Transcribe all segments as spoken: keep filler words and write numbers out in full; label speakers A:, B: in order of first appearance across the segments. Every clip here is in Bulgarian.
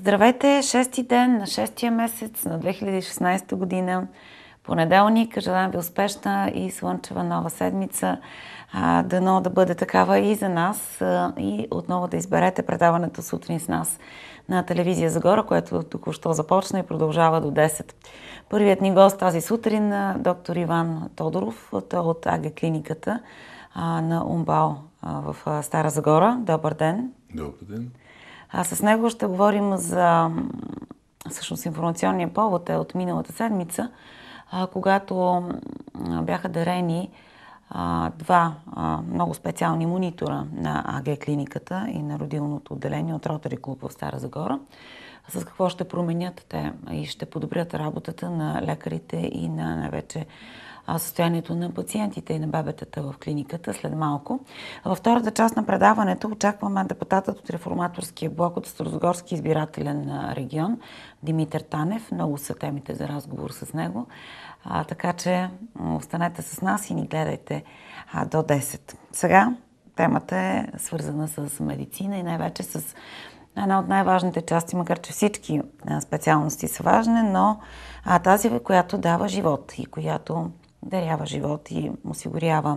A: Здравейте! Шести ден на шестия месец на две хиляди и шестнадесета година. Понеделник. Желаем ви успешна и слънчева нова седмица. А, дано да бъде такава и за нас а, и отново да изберете предаването сутрин с нас на телевизия Загора, което току-що започна и продължава до десет. Първият ни гост тази сутрин е доктор Иван Тодоров. Той е от АГ клиниката а, на УМБАЛ а, в а, Стара Загора. Добър ден!
B: Добър ден!
A: А с него ще говорим за всъщност информационния повод е от миналата седмица, а, когато а, бяха дарени а, два а, много специални монитора на АГ клиниката и на родилното отделение от Ротари клуб в Стара Загора. С какво ще променят те и ще подобрят работата на лекарите и на най-вече състоянието на пациентите и на бебетата в клиниката след малко. Във втората част на предаването очакваме депутатът от Реформаторския блок от Старозагорски избирателен регион Димитър Танев. Много са темите за разговор с него. А, така че останете с нас и ни гледайте а, до десет. Сега темата е свързана с медицина и най-вече с една от най-важните части, макар че всички специалности са важни, но а, тази, която дава живот и която дарява живот и осигурява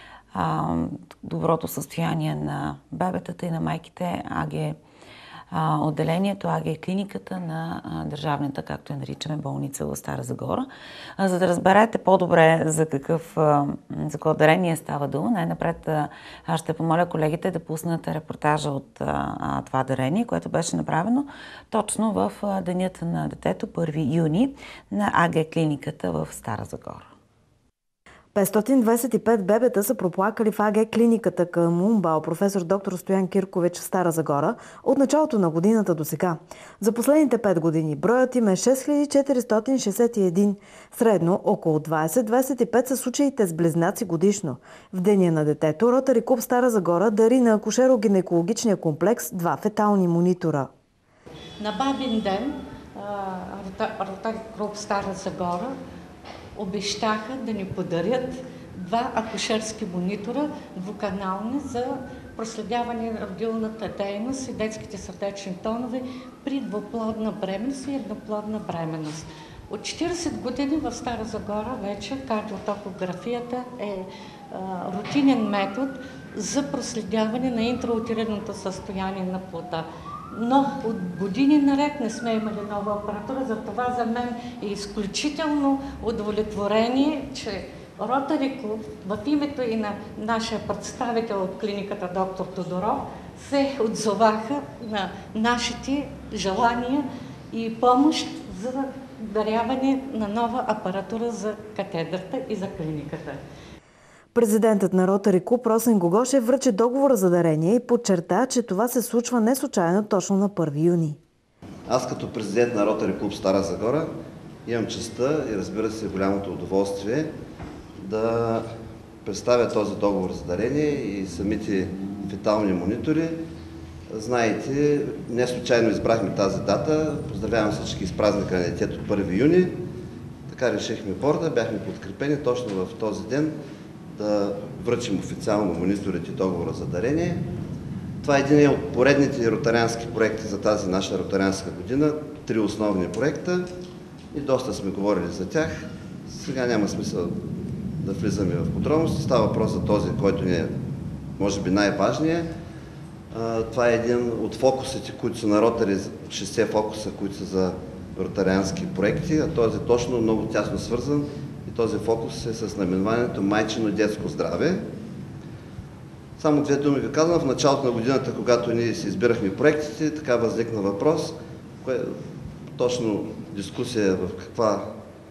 A: а, доброто състояние на бебетата и на майките, АГ а, отделението, АГ клиниката на а, държавната, както я наричаме, болница в Стара Загора. А, за да разберете по-добре за какъв а, за какво дарение става дума, най-напред а, аз ще помоля колегите да пуснат репортажа от а, това дарение, което беше направено точно в а, денят на детето, първи юни, на АГ клиниката в Стара Загора.
C: петстотин двадесет и пет бебета са проплакали в АГ клиниката към УМБАЛ професор доктор Стоян Киркович в Стара Загора от началото на годината до сега. За последните пет години броят им е шест хиляди четиристотин шестдесет и един. Средно около двадесет до двадесет и пет са случаите с близнаци годишно. В деня на детето Ротари клуб Стара Загора дари на акушеро-гинекологичния комплекс два фетални монитора.
D: На бабин ден Ротари клуб Стара Загора обещаха да ни подарят два акушерски монитора, двуканални, за проследяване на родилната дейност и детските сърдечни тонове при двуплодна бременност и едноплодна бременност. От четиридесет години в Стара Загора вече кардиотокографията е а, рутинен метод за проследяване на интраутиринното състояние на плода. Но от години наред не сме имали нова апаратура, затова за мен е изключително удовлетворение, че Ротари клуб в името и на нашия представител от клиниката доктор Тодоров се отзоваха на нашите желания и помощ за даряване на нова апаратура за катедрата и за клиниката.
C: Президентът на Ротари клуб Росен Гогошев връчи договора за дарение и подчерта, че това се случва не случайно точно на първи юни.
E: Аз като президент на Ротари клуб Стара Загора имам честта и разбира се голямото удоволствие да представя този договор за дарение и самите фетални монитори. Знаете, не случайно избрахме тази дата. Поздравявам всички с празника на детето първи юни. Така решихме борда, бяхме подкрепени точно в този ден да връчим официално мониторите договора за дарение. Това е един от поредните ротариански проекти за тази наша ротарианска година. Три основни проекта и доста сме говорили за тях. Сега няма смисъл да влизаме в подробности. Става въпрос за този, който ни е, може би, най-важният. Това е един от фокусите, които са на Ротари, шестте фокуса, които са за ротариански проекти, а този е точно много тясно свързан. И този фокус е с наименованието майчино детско здраве. Само две думи ви казвам. В началото на годината, когато ние си избирахме проектите, така възникна въпрос, кое, точно дискусия в каква,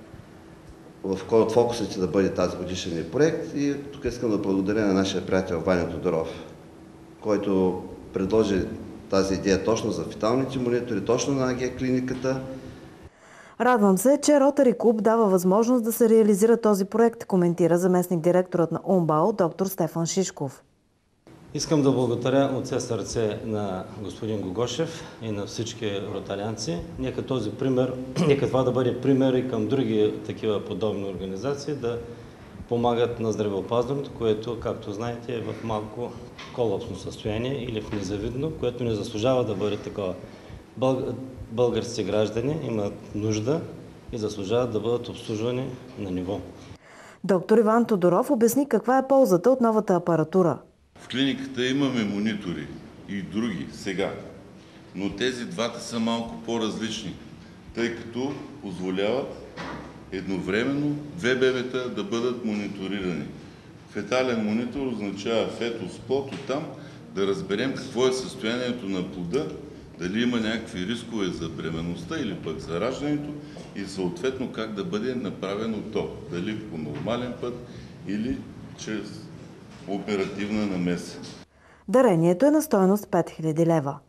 E: в кой от фокусите да бъде тази годишен проект. И тук искам да благодаря на нашия приятел Ваня Тодоров, който предложи тази идея точно за феталните монитори, точно на АГ клиниката.
C: Радвам се, че Ротари клуб дава възможност да се реализира този проект, коментира заместник-директорът на УМБАЛ доктор Стефан Шишков.
F: Искам да благодаря от все сърце на господин Гогошев и на всички ротарианци. Нека този пример, нека това да бъде пример и към други такива подобни организации да помагат на здравеопазването, което, както знаете, е в малко колапсно състояние или в незавидно, което не заслужава да бъде такова. Бълг... българските граждани имат нужда и заслужават да бъдат обслужвани на ниво.
C: Доктор Иван Тодоров обясни каква е ползата от новата апаратура.
B: В клиниката имаме монитори и други сега, но тези двата са малко по-различни, тъй като позволяват едновременно две бебета да бъдат мониторирани. Фетален монитор означава фетосплод, оттам да разберем какво е състоянието на плода, дали има някакви рискове за бременността или пък за раждането и съответно как да бъде направено то, дали по нормален път или чрез оперативна намеса.
C: Дарението е на стойност пет хиляди лева.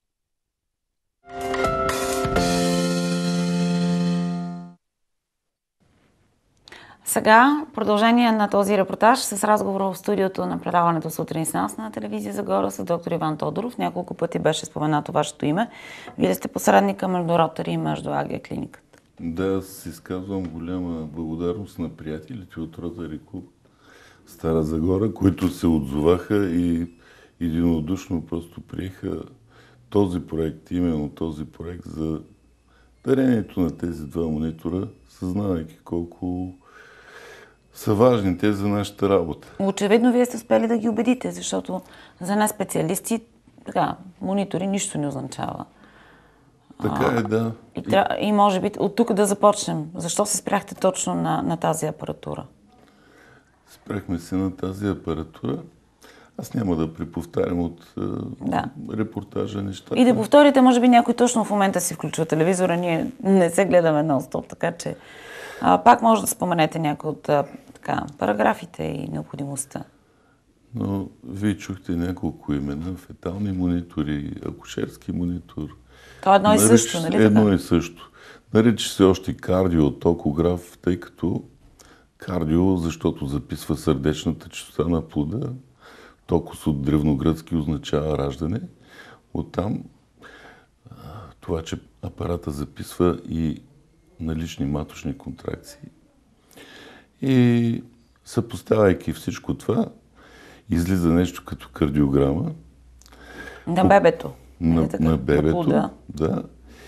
A: Сега продължение на този репортаж с разговора в студиото на предаването сутрин с нас на телевизия Загора с доктор Иван Тодоров. Няколко пъти беше споменато вашето име. Вие сте посредника между Ротари и между АГ клиниката.
B: Да, аз изказвам голяма благодарност на приятелите от Ротари клуб Стара Загора, които се отзоваха и единодушно просто приеха този проект, именно този проект за дарението на тези два монитора, съзнавайки колко са важни те за нашата работа.
A: Очевидно вие сте успели да ги убедите, защото за нас специалисти така, монитори нищо не означава.
B: Така е, да.
A: И, тря... и може би от тук да започнем. Защо се спряхте точно на, на тази апаратура?
B: Спряхме се на тази апаратура. Аз няма да преповтарям от
A: да.
B: репортажа нещата.
A: И да повторите, може би някой точно в момента си включва телевизора, ние не се гледаме нон-стоп, така че а, пак може да споменете някои от а, така, параграфите и необходимостта.
B: Но вие чухте няколко имена, фетални монитори, акушерски монитор.
A: Това е едно и също, нали така?
B: Едно и също. Нарича се още кардиотокограф, тъй като кардио, защото записва сърдечната честота на плода, токос от древногръцки означава раждане. Оттам това, че апарата записва и налични маточни контракции. И съпоставяйки всичко това, излиза нещо като кардиограма.
A: На бебето.
B: На,
A: така,
B: на бебето,
A: на
B: да.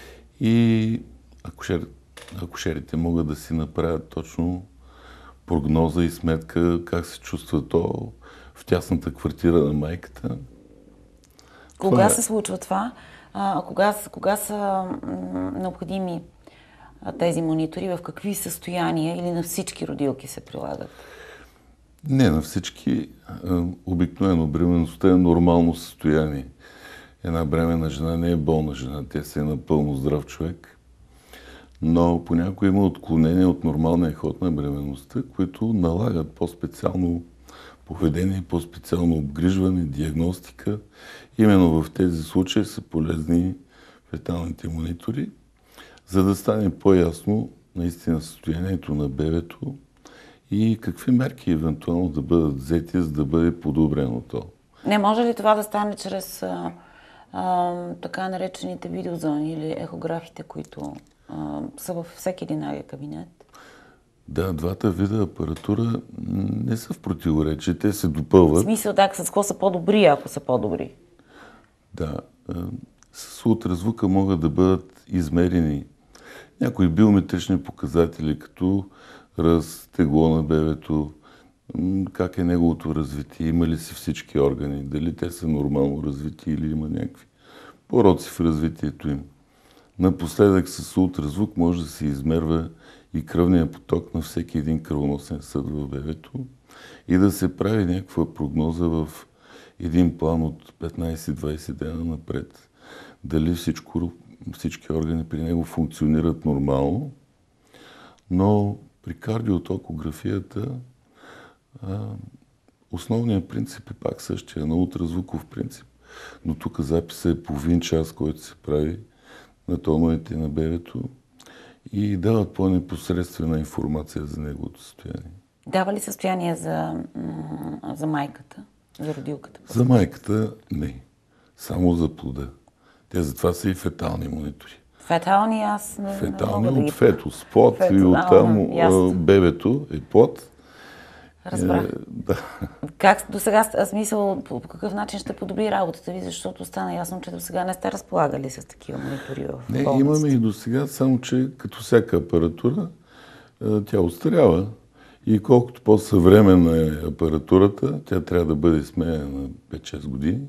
B: И акушер, акушерите могат да си направят точно прогноза и сметка как се чувства то в тясната квартира на майката.
A: Кога
B: това
A: се случва това? А, кога, кога са м, необходими а, тези монитори? В какви състояния или на всички родилки се прилагат?
B: Не, на всички. Обикновено бременността е нормално състояние. Една бременна жена не е болна жена, тя се е напълно здрав човек. Но понякога има отклонения от нормалния ход на бременността, които налагат по-специално поведение, по-специално обгрижване, диагностика. Именно в тези случаи са полезни феталните монитори, за да стане по-ясно наистина състоянието на бебето и какви мерки евентуално да бъдат взети, за да бъде подобрено то.
A: Не може ли това да стане чрез а, а, така наречените видеозони или ехографите, които а, са във всеки един АГ кабинет?
B: Да, двата вида апаратура не са в противоречие, те се допълват.
A: В смисъл, да, с какво са по-добри, ако са по-добри?
B: Да, с ултразвука могат да бъдат измерени някои биометрични показатели, като ръст, тегло на бебето, как е неговото развитие, има ли си всички органи, дали те са нормално развити или има някакви пороци в развитието им. Напоследък с ултразвук може да се измерва и кръвния поток на всеки един кръвоносен съд в бебето и да се прави някаква прогноза в един план от петнайсет-двайсет дена напред. Дали всичко, всички органи при него функционират нормално, но при кардиотокографията а, основният принцип е пак същия, на ултразвуков принцип. Но тук записа е половин час, който се прави на тоновете на бебето и дават по-непосредствена информация за неговото състояние.
A: Дава ли състояние за, за майката, за родилката?
B: За майката не, само за плода. Те затова са и фетални монитори.
A: Фетални аз не,
B: фетални
A: не мога да
B: от
A: ги...
B: фетус, плод и оттам бебето е плод.
A: Разбрах.
B: Е, да.
A: Как до сега, смисъл, по какъв начин ще подобри работата ви, защото стана ясно, че до сега не сте разполагали с такива монитори в
B: Не,
A: болниците.
B: имаме и до сега, само че като всяка апаратура, тя устарява. И колкото по-съвременна е апаратурата, тя трябва да бъде сменена на пет-шест години.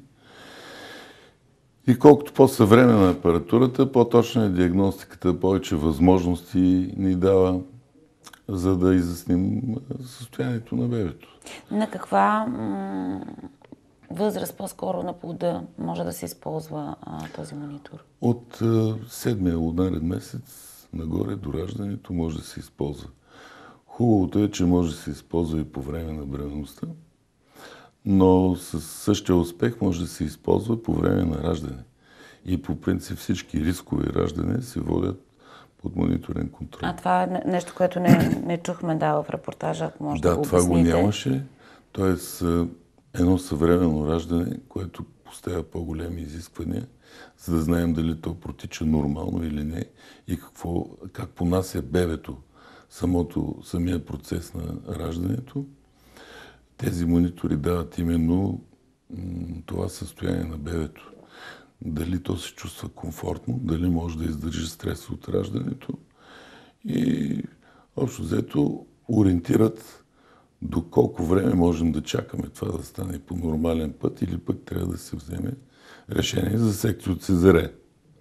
B: И колкото по-съвременна е апаратурата, по-точна е диагностиката, повече възможности ни дава, за да изясним състоянието на бебето.
A: На каква м- възраст по-скоро на плода може да се използва а, този монитор?
B: От а, седмия лунарен месец нагоре до раждането може да се използва. Хубавото е, че може да се използва и по време на бременността, но със същия успех може да се използва по време на раждане. И по принцип всички рискови раждания се водят под мониторен контрол.
A: А това е нещо, което не, не чухме да в репортажа, ако може да,
B: Да,
A: го
B: това го
A: обясните.
B: нямаше. Тоест едно съвременно раждане, което поставя по-големи изисквания, за да знаем дали то протича нормално или не и какво, как понася бебето самото, самия процес на раждането. Тези монитори дават именно м- това състояние на бебето. Дали то се чувства комфортно, дали може да издържи стрес от раждането и общо взето ориентират до колко време можем да чакаме това да стане по нормален път или пък трябва да се вземе решение за секция от сезареен.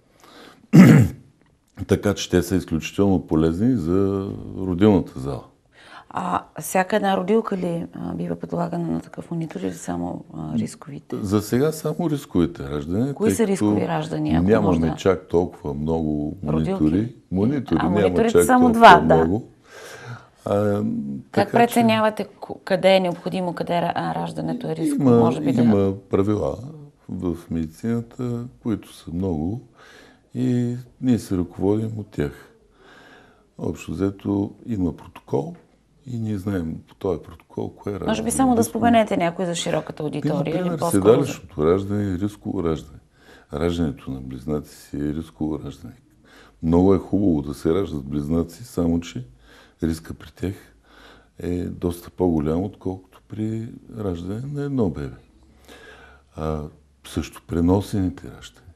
B: Така че те са изключително полезни за родилната зала.
A: А всяка една родилка ли а, бива подлагана на такъв монитор или само а, рисковите?
B: За сега само рисковите раждания.
A: Кои са рискови раждания?
B: Нямаме
A: да...
B: чак толкова много монитори.
A: Родилки?
B: Монитори
A: А,
B: няма
A: мониторите
B: чак
A: само
B: толкова
A: два, да.
B: много. А,
A: Как
B: така,
A: преценявате къде е необходимо, къде раждането е рисково?
B: Има,
A: Може би да...
B: има правила в медицината, които са много и ние се ръководим от тях. Общо взето има протокол и ние знаем по този протокол кое е раждане.
A: Може би само да споменете някой за широката аудитория.
B: Например,
A: или
B: седалищното раждане е рисково раждане. Раждането на близнаци си е рисково раждане. Много е хубаво да се раждат близнаци, само че риска при тях е доста по-голям, отколкото при раждане на едно бебе. А, също преносените раждания.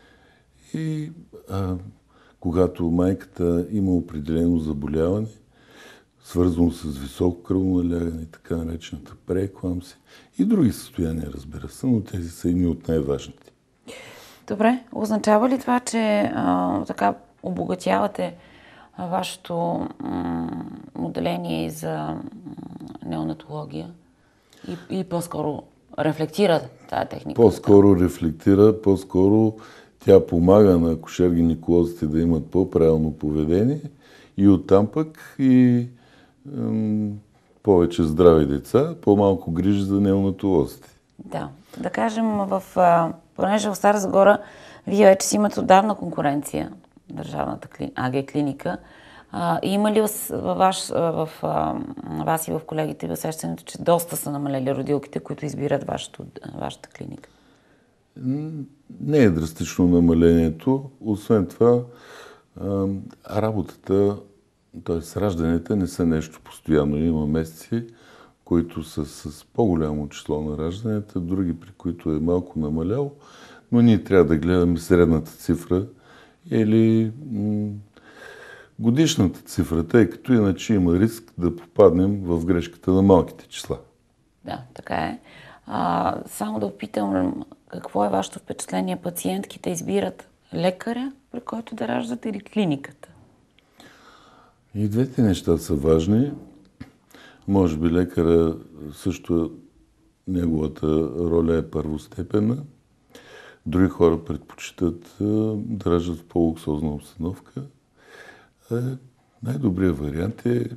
B: И а, когато майката има определено заболяване, свързано с високо кръвоналягане и така наречената преекламсия и други състояния, разбира се, но тези са едни от най-важните.
A: Добре, означава ли това, че а, така обогатявате а, вашето м- отделение за неонатология и, и по-скоро рефлектира тази техника?
B: По-скоро рефлектира, по-скоро тя помага на акушер-гинеколозите да имат по-правилно поведение и оттам пък и м- повече здрави деца, по-малко грижи за неонатолозите.
A: Да, да кажем, в, а, понеже в Стара Загора вие вече си имате отдавна конкуренция, държавната кли, АГ клиника. А, има ли във ваш, в, а, вас и в колегите ви усещането, че доста са намалели родилките, които избират вашето, вашата клиника?
B: Не е драстично намалението. Освен това, а, работата, т.е. ражданията не са нещо постоянно. Има месеци, които са с по-голямо число на ражданията, други, при които е малко намаляло, но ние трябва да гледаме средната цифра или м- годишната цифра, тъй като иначе има риск да попаднем в грешката на малките числа.
A: Да, така е. А, само да опитам, какво е вашето впечатление? Пациентките избират лекаря, при който да раждат, или клиниката?
B: И двете неща са важни. Може би лекара също неговата роля е първостепенна. Други хора предпочитат да раждат в по-луксозна обстановка. Най-добрият вариант е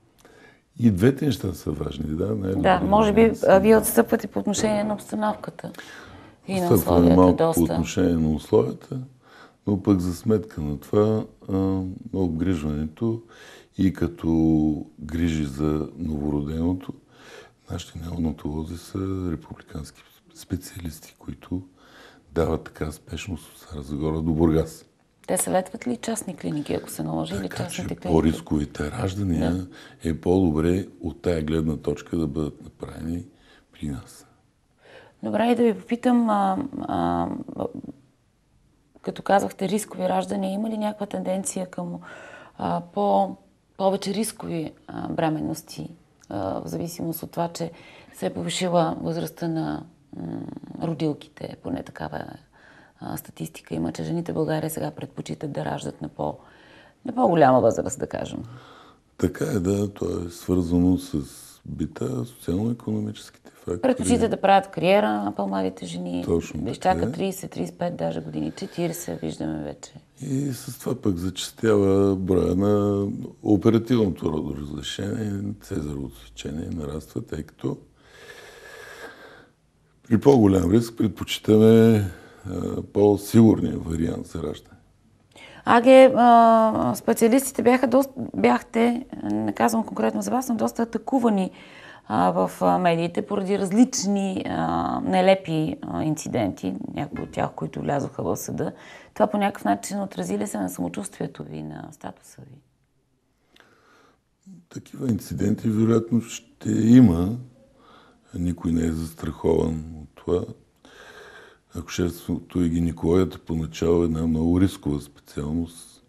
B: и двете неща са важни. Да,
A: да, може би вие отстъпвате по отношение на обстановката и на условията
B: малко
A: доста.
B: По отношение на условията, но пък за сметка на това на обгрижването и като грижи за новороденото, нашите неонатолози са републикански специалисти, които дават така спешност от Стара Загора до Бургас.
A: Те съветват ли частни клиники, ако се наложи, или
B: Така
A: частните
B: че
A: клиники?
B: по-рисковите раждания да. е по-добре от тая гледна точка да бъдат направени при нас.
A: Добре, и да ви попитам, а, а, като казахте рискови раждания, има ли някаква тенденция към а, по, повече рискови а, бременности, а, в зависимост от това, че се е повишила възрастта на м, родилките, поне такава а, статистика има, че жените в България сега предпочитат да раждат на, по, на по-голяма възраст, да кажем.
B: Така е, да, то е свързано с бита, социално-икономическите фактори.
A: Предпочитат да правят кариера на по-младите жени,
B: Точно
A: да
B: така
A: изчакат
B: е.
A: трийсет, трийсет и пет даже години, четирийсет виждаме вече.
B: И с това пък зачестява броя на оперативното родоразрешение, цезаровото сечение нараства, тъй като при по-голям риск предпочитаме а, по-сигурния вариант за раждане.
A: Аге, а, специалистите бяха доста, бяхте, не казвам конкретно за вас, но доста атакувани а, в а, медиите поради различни а, нелепи а, инциденти, някои от тях, които влязоха в съда. Това по някакъв начин отрази ли се на самочувствието ви, на статуса ви?
B: Такива инциденти вероятно ще има. Никой не е застрахован от това. Акушерството и гинекологията поначало е една много рискова специалност.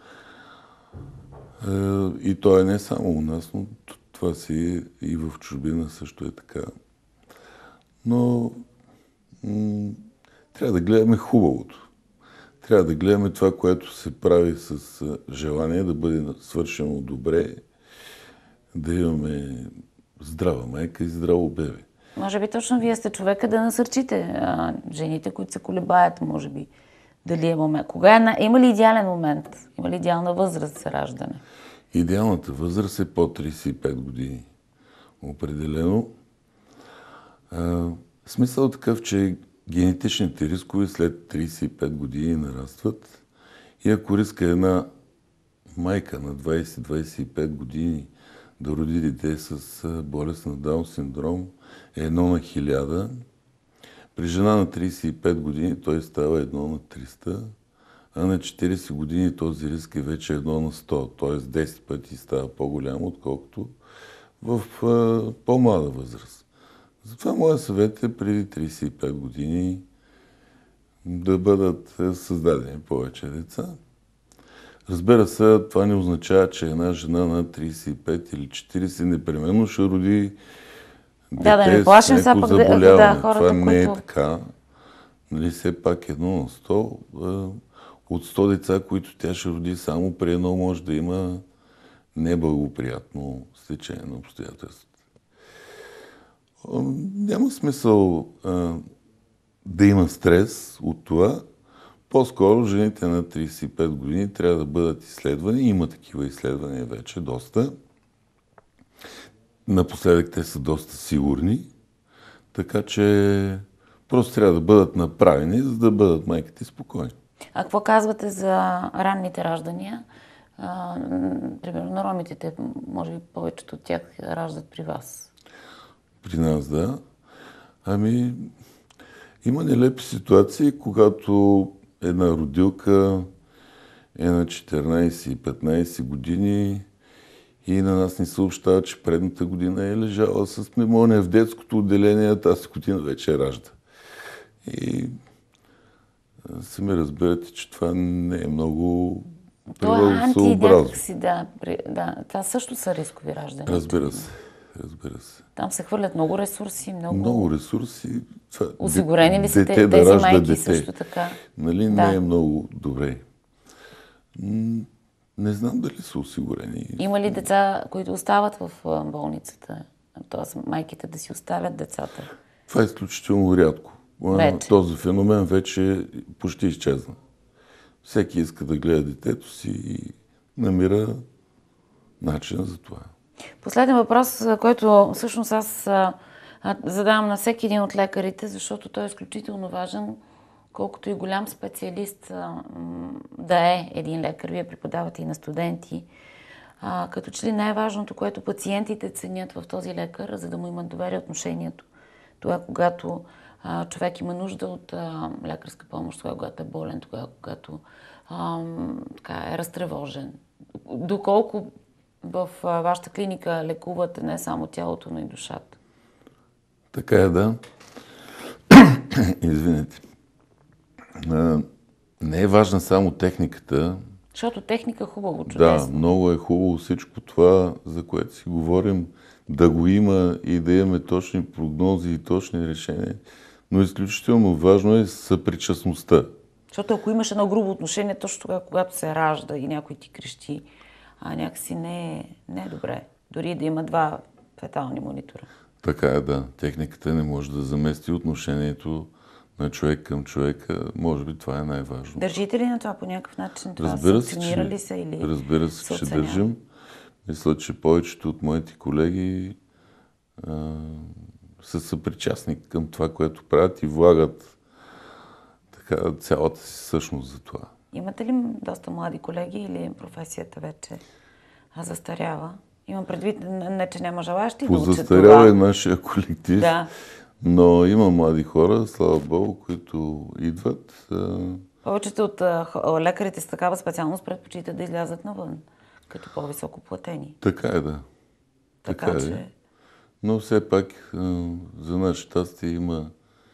B: И то е не само у нас, но това си и в чужбина също е така. Но м- трябва да гледаме хубавото. Трябва да гледаме това, което се прави с желание да бъде свършено добре, да имаме здрава майка и здраво бебе.
A: Може би точно вие сте човека да насърчите а, жените, които се колебаят, може би, дали е момент. Кога е, на... Има ли идеален момент? Има ли идеална възраст за раждане?
B: Идеалната възраст е по трийсет и пет години. Определено. А, смисъл такъв, че генетичните рискове след трийсет и пет години нарастват. И ако риска една майка на двайсет до двайсет и пет години да роди дете с болест на Даун синдром е едно на хиляда, при жена на трийсет и пет години той става едно на триста, а на четирийсет години този риск е вече едно на сто, т.е. десет пъти става по-голям, отколкото в а, по-млада възраст. Затова моят съвет е преди трийсет и пет години да бъдат създадени повече деца. Разбира се, това не означава, че една жена на трийсет и пет или четирийсет непременно ще роди дете
A: да, да не плашим
B: с някакво заболяване.
A: Да, хората,
B: това не
A: които...
B: е така. Нали, все пак едно на сто. От сто деца, които тя ще роди, само при едно може да има неблагоприятно стечение на обстоятелствата. Няма смисъл а, да има стрес от това. По-скоро жените на трийсет и пет години трябва да бъдат изследвани. Има такива изследвания вече доста. Напоследък те са доста сигурни. Така че просто трябва да бъдат направени, за да бъдат майките спокойни.
A: А какво казвате за ранните раждания? А, примерно на ромите, може би повечето от тях раждат при вас. При
B: нас, да. Ами, има нелепи ситуации, когато една родилка е на четиринайсет и петнайсет години и на нас ни съобщава, че предната година е лежала с пневмония в детското отделение, тази година вече ражда. И сами разбирате, че това не е много природосъобразно.
A: Да, да, това също са рискови раждания.
B: Разбира се, разбира се.
A: Там се хвърлят много ресурси, много...
B: Много ресурси. Това,
A: осигурени ли са
B: дете
A: тези
B: да
A: майки
B: дете.
A: също така?
B: Нали,
A: да.
B: Не е много добре. Не знам дали са осигурени.
A: Има ли деца, които остават в болницата? Тоест майките да си оставят децата?
B: Това е изключително рядко. Вече. Този феномен вече почти изчезна. Всеки иска да гледа детето си и намира начин за това.
A: Последен въпрос, който всъщност аз задавам на всеки един от лекарите, защото той е изключително важен, колкото и голям специалист да е един лекар. Вие преподавате и на студенти. Като че ли най-важното, което пациентите ценят в този лекар, за да му имат доверие отношението, това когато човек има нужда от лекарска помощ, тогава когато е болен, тогава когато ам, така, е разтревожен. Доколко в а, вашата клиника лекувате не само тялото, но и душата?
B: Така е, да. Извинете. А, не е важна само техниката.
A: Защото техника хубаво, чудесно.
B: Да, много е хубаво всичко това, за което си говорим, да го има и да имаме точни прогнози и точни решения. Но изключително важно е съпричастността.
A: Защото ако имаш едно грубо отношение, точно тогава, когато се ражда и някой ти крещи, а някакси не е, не е добре. Дори да има два фетални монитора.
B: Така е, да. Техниката не може да замести отношението на човек към човека. Може би това е най-важно.
A: Държите ли на това по някакъв начин? Това
B: Разбира се,
A: санкционира
B: че,
A: ли се или
B: разбира се,
A: се
B: че
A: оценява?
B: държим. Мисля, че повечето от моите колеги а, са съпричастни към това, което правят и влагат така, цялата си същност за това.
A: Имате ли доста млади колеги или професията вече застарява? Имам предвид, не че няма желащи да учат това.
B: Позастарява е нашия колектив,
A: Да.
B: но има млади хора, слава Богу, които идват.
A: Повечето от а, лекарите с такава специалност предпочитат да излязат навън, като по-високо платени.
B: Така е, да.
A: Така,
B: Така е.
A: че...
B: Но все пак за наше щастие има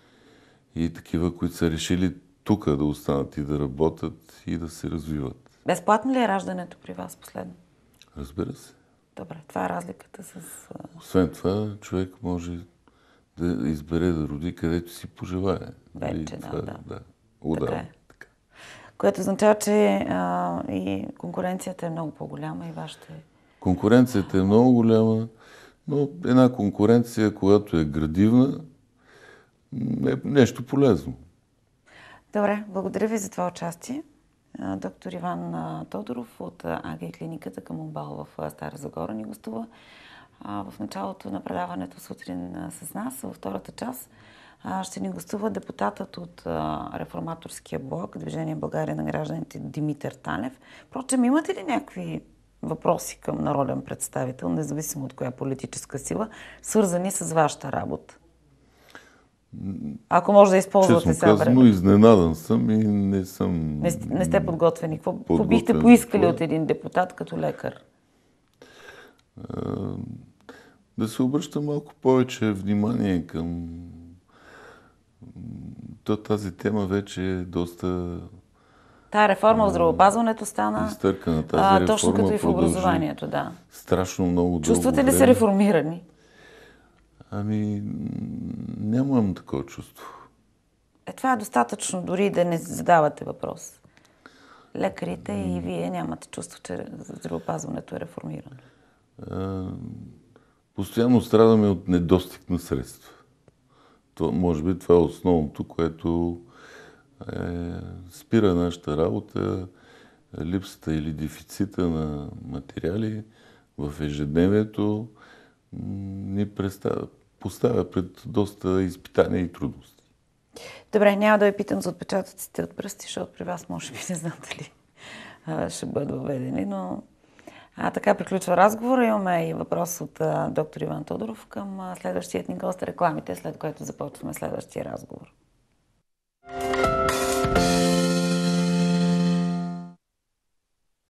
B: и такива, които са решили тук да останат и да работят и да се развиват.
A: Безплатно ли е раждането при вас последно?
B: Разбира се.
A: Добре, това е разликата с...
B: Освен това, човек може да избере да роди където си пожелае.
A: Вече,
B: това,
A: да, да.
B: да. О,
A: Така
B: да.
A: е. Което означава, че а, и конкуренцията е много по-голяма и вашата е...
B: Конкуренцията е много голяма, но една конкуренция, която е градивна, е нещо полезно.
A: Добре, благодаря ви за това участие. Доктор Иван Тодоров от АГ клиниката към УМБАЛ в Стара Загора ни гостува в началото на предаването сутрин с нас. Във втората част ще ни гостува депутатът от Реформаторския блок, Движение България на гражданите Димитър Танев. Впрочем, имате ли някакви въпроси към народен представител, независимо от коя политическа сила, свързани с вашата работа? Ако може да използвате
B: сега
A: сега
B: време. Честно казано, изненадан съм и не съм...
A: Не, не сте подготвени. Какво, какво бихте поискали от един депутат като лекар?
B: А, да се обръща малко повече внимание към... То, тази тема вече е доста...
A: Тая реформа в здравеопазването стана
B: изтъркана. Тази
A: а,
B: реформа
A: точно като и в образованието, да.
B: Страшно много дълго
A: Чувствате ли
B: време.
A: се реформирани?
B: Ами, нямам такова чувство.
A: Е, това е достатъчно, дори да не задавате въпрос. Лекарите mm. и вие нямате чувство, че здравеопазването е реформирано.
B: А, постоянно страдаме от недостиг на средства. То, може би това е основното, което е, спира нашата работа, липсата или дефицита на материали в ежедневието ни представя, поставя пред доста изпитания и трудности.
A: Добре, няма да ви питам за отпечатъците от пръсти, защото при вас може би не знам дали а, ще бъдат въведени, но а, така приключва разговора. Имаме и въпрос от а, доктор Иван Тодоров към а, следващият ни гост, рекламите, след което започваме следващия разговор.